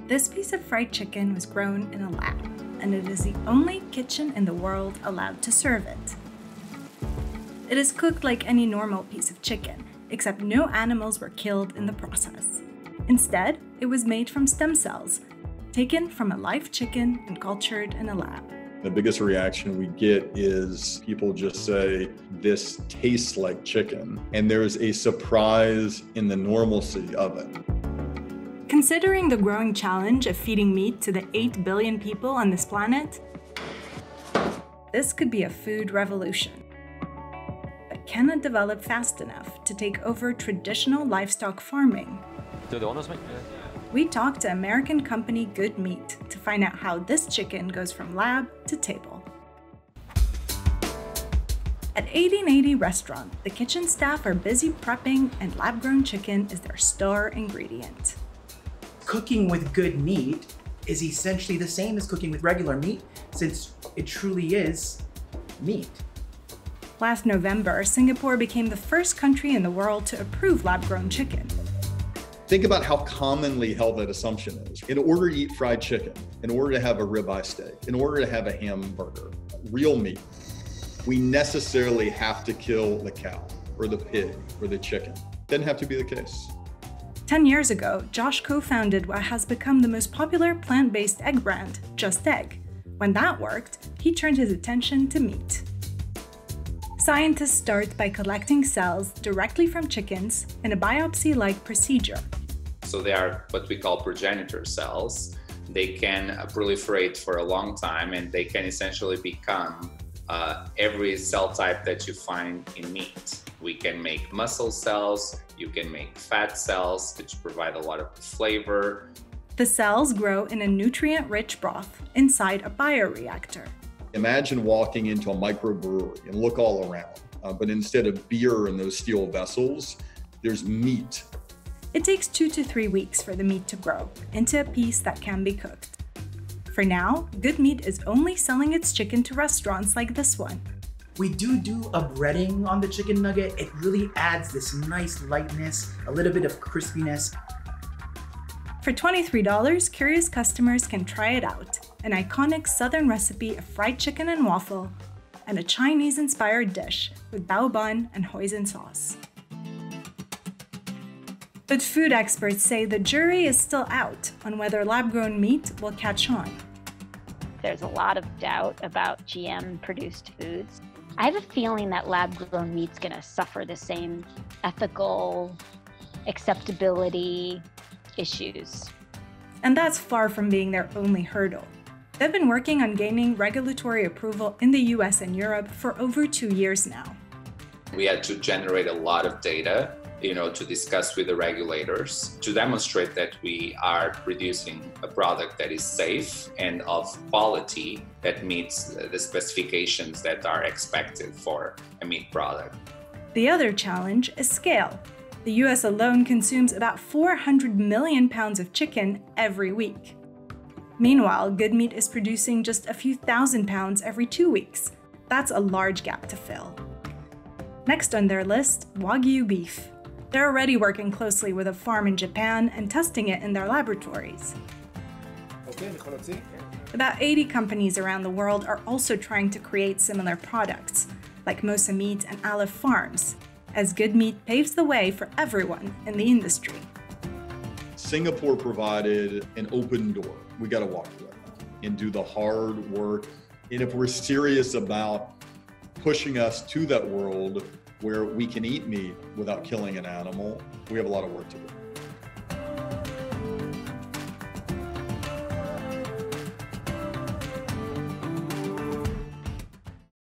This piece of fried chicken was grown in a lab, and it is the only kitchen in the world allowed to serve it. It is cooked like any normal piece of chicken, except no animals were killed in the process. Instead, it was made from stem cells, taken from a live chicken and cultured in a lab. The biggest reaction we get is people just say, this tastes like chicken, and there's a surprise in the normalcy of it. Considering the growing challenge of feeding meat to the 8 billion people on this planet, this could be a food revolution. But can it develop fast enough to take over traditional livestock farming? We talked to American company Good Meat to find out how this chicken goes from lab to table. At 1880 Restaurant, the kitchen staff are busy prepping, and lab-grown chicken is their star ingredient. Cooking with good meat is essentially the same as cooking with regular meat, since it truly is meat. Last November, Singapore became the first country in the world to approve lab-grown chicken. Think about how commonly held that assumption is. In order to eat fried chicken, in order to have a ribeye steak, in order to have a hamburger, real meat, we necessarily have to kill the cow or the pig or the chicken. Didn't have to be the case. 10 years ago, Josh co-founded what has become the most popular plant-based egg brand, Just Egg. When that worked, he turned his attention to meat. Scientists start by collecting cells directly from chickens in a biopsy-like procedure. So they are what we call progenitor cells. They can proliferate for a long time, and they can essentially become every cell type that you find in meat. We can make muscle cells, you can make fat cells, which provide a lot of flavor. The cells grow in a nutrient-rich broth inside a bioreactor. Imagine walking into a microbrewery and look all around, but instead of beer in those steel vessels, there's meat. It takes 2 to 3 weeks for the meat to grow into a piece that can be cooked. For now, Good Meat is only selling its chicken to restaurants like this one. We do a breading on the chicken nugget. It really adds this nice lightness, a little bit of crispiness. For $23, curious customers can try it out. An iconic Southern recipe of fried chicken and waffle, and a Chinese-inspired dish with bao bun and hoisin sauce. But food experts say the jury is still out on whether lab-grown meat will catch on. There's a lot of doubt about GM-produced foods. I have a feeling that lab-grown meat's gonna suffer the same ethical acceptability issues. And that's far from being their only hurdle. They've been working on gaining regulatory approval in the US and Europe for over 2 years now. We had to generate a lot of data, to discuss with the regulators to demonstrate that we are producing a product that is safe and of quality that meets the specifications that are expected for a meat product. The other challenge is scale. The US alone consumes about 400 million pounds of chicken every week. Meanwhile, Good Meat is producing just a few thousand pounds every 2 weeks. That's a large gap to fill. Next on their list, Wagyu beef. They're already working closely with a farm in Japan and testing it in their laboratories. About 80 companies around the world are also trying to create similar products, like Mosa Meat and Aleph Farms, as Good Meat paves the way for everyone in the industry. Singapore provided an open door. We got to walk through it and do the hard work. And if we're serious about pushing us to that world where we can eat meat without killing an animal, we have a lot of work to do.